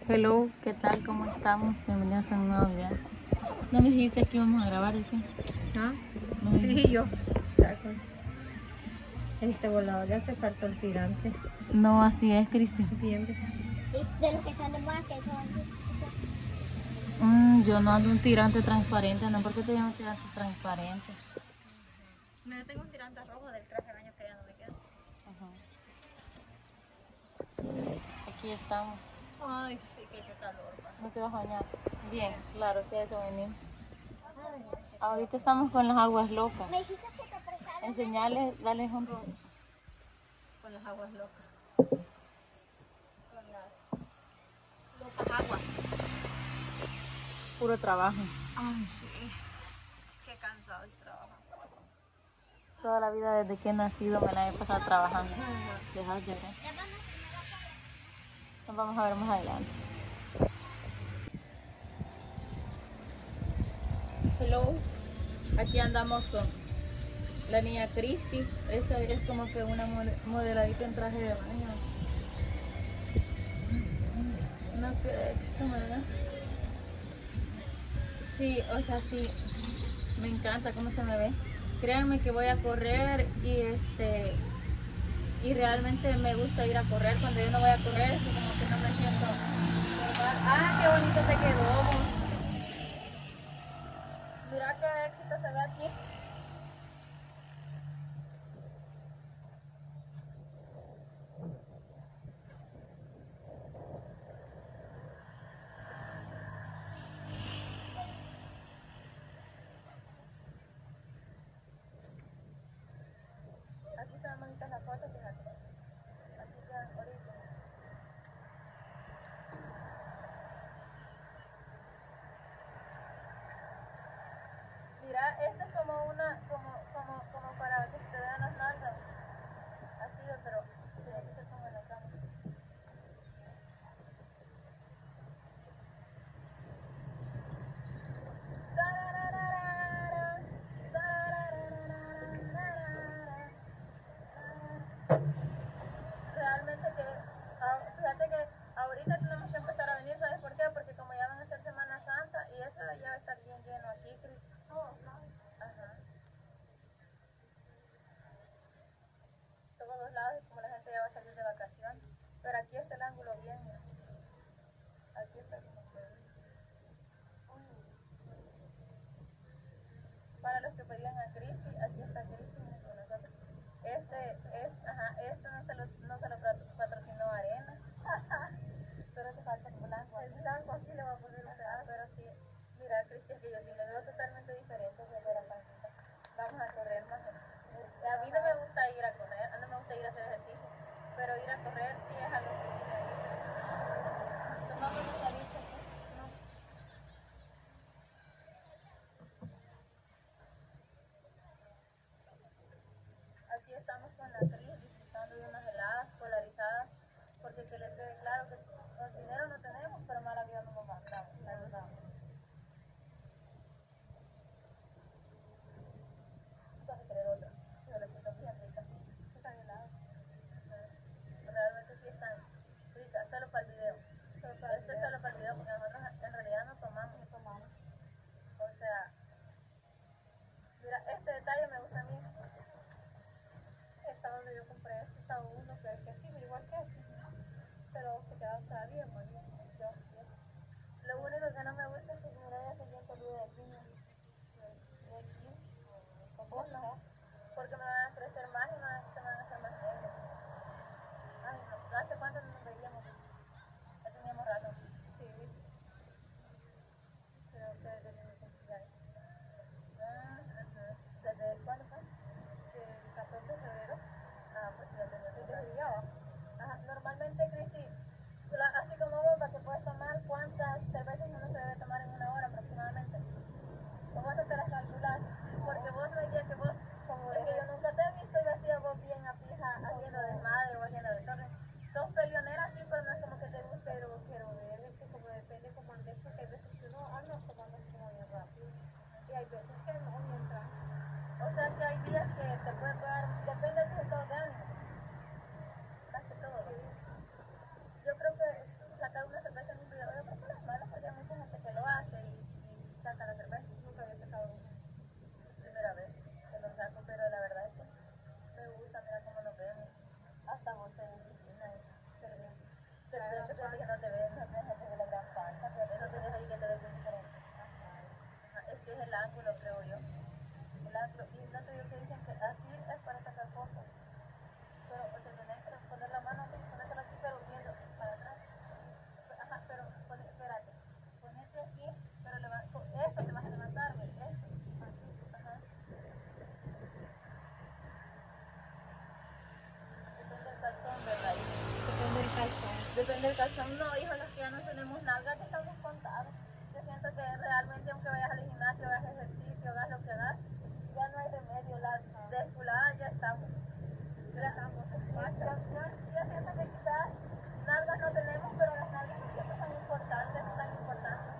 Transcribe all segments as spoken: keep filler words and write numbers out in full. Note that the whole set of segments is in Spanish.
Hello, ¿qué tal? ¿Cómo estamos? Bienvenidos a un nuevo video. ¿No me dijiste que íbamos a grabar, dice? ¿Ah? No me Sí, dijiste. yo saco este volador, le hace falta el tirante. No, así es, Cristi. Bien, bien. Es de los que están de moda que son... Mm, yo no ando un tirante transparente, no, ¿por qué te llamo tirante transparente? No, yo tengo un tirante rojo del traje de baño que ya no me queda. Ajá. Aquí estamos. Ay, sí, que qué calor. Pa. ¿No te vas a bañar? Bien, claro, sí, a eso venimos. Ahorita estamos con las aguas locas. Me dijiste que te prestaron... Enseñales, dale un poco. Con las aguas locas. Con las locas aguas. Puro trabajo. Ay, sí. Qué cansado es trabajar. Toda la vida desde que he nacido me la he pasado trabajando. Deja de llorar. Nos vamos a ver más adelante. Hello, aquí andamos con la niña Cristi. Esta es como que una modeladita en traje de baño. No queda éxito, ¿verdad? Sí, o sea, sí, me encanta cómo se me ve. Créanme que voy a correr y este y realmente me gusta ir a correr. Cuando yo no voy a correr es como que no me siento normal. Ah, qué bonito te quedó. Mira qué éxito se ve aquí. Aquí se ven bonitas las fotos, fíjate. Aquí quedan ahorita. Mira, esto es como una, como, como, como para que se te vean las nalgas. Así, pero sí, aquí se ponga en la cama. Realmente que, ah, fíjate que ahorita tenemos que empezar a venir, ¿sabes por qué? Porque como ya van a ser Semana Santa y eso ya va a estar bien lleno aquí, Cris. Ajá. Todos lados, como la gente ya va a salir de vacaciones. Pero aquí está el ángulo bien, mira. Aquí está como que... Para los que pedían a Cristi, aquí está Cristi con nosotros. Este, es, ajá, este no se lo, no se lo patrocinó Arena. Solo te falta el blanco. El blanco aquí le va a poner un pedazo. Pero sí, mira, Cristi, es que yo sí me veo totalmente diferente de la pancita. Vamos a correr más. A mí no me gusta ir a correr, no me gusta ir a hacer ejercicio, pero ir a correr sí es algo que sí me gusta. Tomamos una bicha, ¿no? Aquí estamos con la Cris disfrutando de unas heladas polarizadas, porque que les quede claro que el dinero no tenemos, pero mala vida no nos mandamos, la verdad. Vas a querer otra, pero les siento bien ricas. Están heladas. Realmente sí están ricas, solo para el video. Solo para Esto es solo para el video, porque nosotros en realidad no tomamos, no tomamos. O sea, mira, este detalle me gusta a mí. Esta donde yo compré este, está uno que es que sí, igual que este. Pero se queda todavía muy bien. Yo, yo. Lo único que no me gusta es que mira ya se siente el de piña. De aquí. Con no. Porque me van a crecer más y me van, se me van a hacer más negros. Ay, no. ¿Hace cuánto no nos veíamos? Ya teníamos rato. Sí. Creo que desde mi cumpleaños. Ah, ajá. ¿Desde cuándo fue? El catorce de febrero. Ah, pues ya tenía. ¿Desde el día? Ajá. Normalmente, Cristi, así como vos El del calzón no, hijo, los que ya no tenemos nalga, que estamos contados. Yo siento que realmente aunque vayas al gimnasio, hagas ejercicio, hagas lo que hagas, ya no hay remedio, las desculadas ya estamos. Ya estamos, yo, yo, yo siento que quizás nalgas no tenemos, pero las nalgas no siempre son importantes, tan importantes.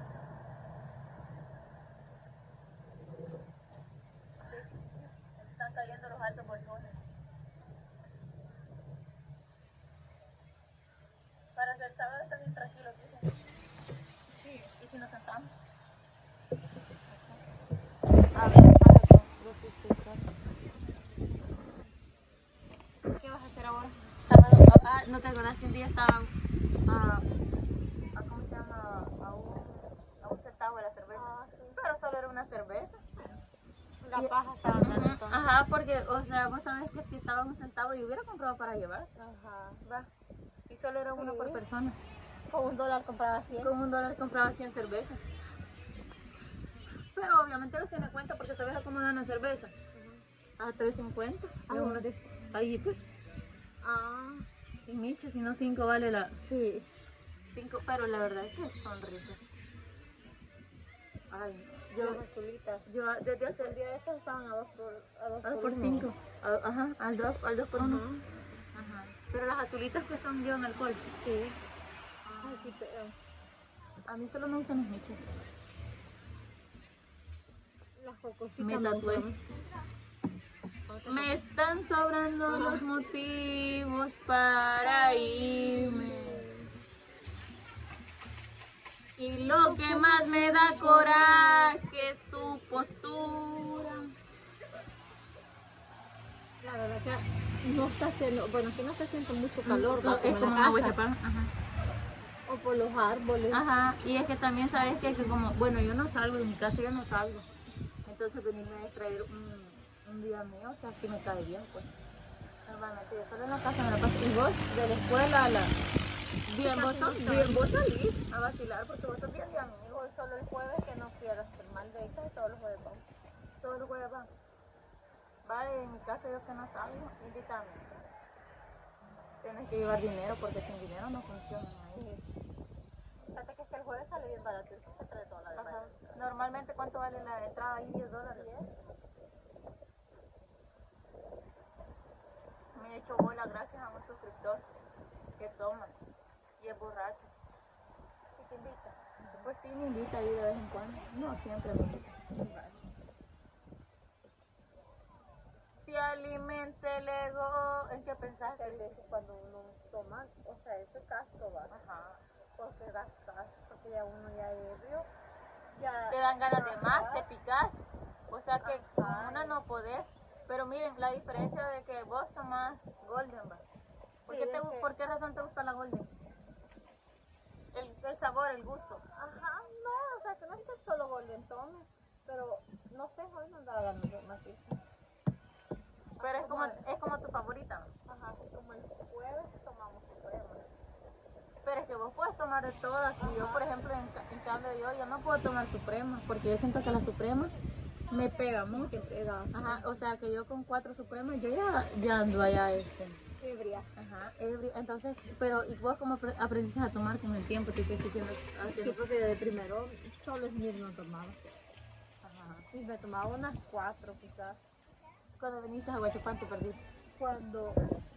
Están cayendo los altos bolsones. Para el sábado está bien tranquilo, dicen. Sí. ¿Y si nos sentamos? A ver, baja con los suscriptores. ¿Qué vas a hacer ahora? Sábado. Ah, ¿no te acuerdas que un día estaba a, a ¿cómo se llama? A un, a un centavo de la cerveza? Ah, sí. Pero solo era una cerveza. La Y- paja estaba dando Ujú, entonces. Ajá, porque, o sea, vos sabés que si estaba un centavo y hubiera comprado para llevar, Ajá. va. Y solo era uno Sí. por persona. Con un dólar compraba cien. Con un dólar compraba cien cervezas. Pero obviamente los tiene cuenta porque sabes a cómo dan la cerveza. A tres cincuenta. ¿A dónde? Ahí pues. Ah, Y Micho, si no cinco vale la sí. cinco, pero la verdad es que son ricas. Ay, yo, Las azulitas. yo desde hace El día de estos estaban a dos por, a dos a dos por uno. cinco. A- Ajá, al dos, al dos por uno. Ajá. Ajá. Pero las azulitas que son llevan alcohol. Sí. Ay, sí, pero A mí solo me gustan los Michos. las cocositas Me me tatué. gustan. Me están sobrando los motivos para irme. Y lo que más me da coraje es tu postura. La verdad que no está haciendo, bueno, aquí no se siente mucho calor, No, va, es como en como la una casa, huachapán. Ajá. o por los árboles. Ajá, y es que también sabes que, que como, bueno, yo no salgo, en mi casa yo no salgo. Entonces venirme a distraer un, un día mío, o sea, sí me cae bien, pues. Normalmente yo solo en la casa me la paso. Y vos, de la escuela a la... Bien, vos, Casi sos- no bien, salgo. vos salís a vacilar porque vos sos bien de amigos. Hoy solo el jueves que no fui a las termal de esta y todos los jueves vamos. Todos los jueves van. Va, en mi casa yo que no salgo, invítame. Tienes que llevar dinero porque sin dinero no funciona ahí. Fíjate que es que el jueves sale bien barato, el que se trae toda la Ajá. demás. Normalmente, ¿cuánto vale la entrada ahí? diez dólares. Me he hecho bola gracias a un suscriptor que toma y es borracho. ¿Y te invita? Pues sí, me invita ahí de vez en cuando. No siempre me invita. Te alimente el ego. ¿En qué pensás? Que a veces cuando uno toma, o sea, ese gasto va, Ajá. porque gastas, porque ya uno ya ebrio, ya... Te dan ganas de más, Ajá. te picas. O sea que con Ajá. una no podés. Pero miren, la diferencia de que vos tomás Golden, ¿va? ¿Por, Sí, qué te de gu- que- ¿Por qué razón te gusta la Golden? El, el sabor, el gusto. Ajá, no, o sea, que no es que solo Golden tome, pero no sé, hoy no andaba ganando de más dulce. Pero es como, Como- es como tu favorita. Ajá, así como el jueves tomamos suprema. Pero es que vos puedes tomar de todas. Y yo, por ejemplo, en, ca- en cambio, yo, yo no puedo tomar Suprema. Porque yo siento que la Suprema me pega mucho. Que pega. Ajá, o sea que yo con cuatro Supremas, yo ya, ya ando allá, este. Ebria. Ajá, ebrio. Entonces, pero ¿y vos cómo apre- aprendiste a tomar con el tiempo? ¿Tú qué estás haciendo? Sí, haciendo? porque de primero solo es mir no tomaba. Ajá. Y me tomaba unas cuatro quizás. Cuando viniste a Huachapán te perdiste. Cuando,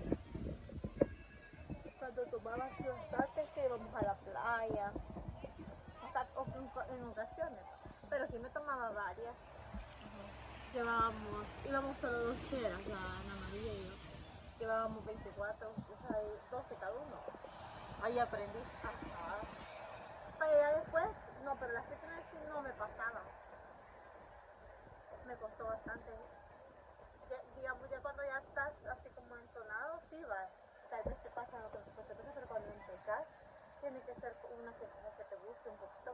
cuando tomaba así bastante, que íbamos a la playa. O sea, o en, en ocasiones. Pero sí me tomaba varias. Llevábamos, íbamos solo dos cheras, la Ana María y yo. Llevábamos veinticuatro, o sea, doce cada uno. Ahí aprendiste. Ajá. Pero ya después, no, pero las primeras sí no me pasaban. Me costó bastante. Ya, digamos, ya cuando ya estás así como entonado, sí va. Tal vez te pasa lo que te pasa, pero cuando empezás, tiene que ser una que como que te guste un poquito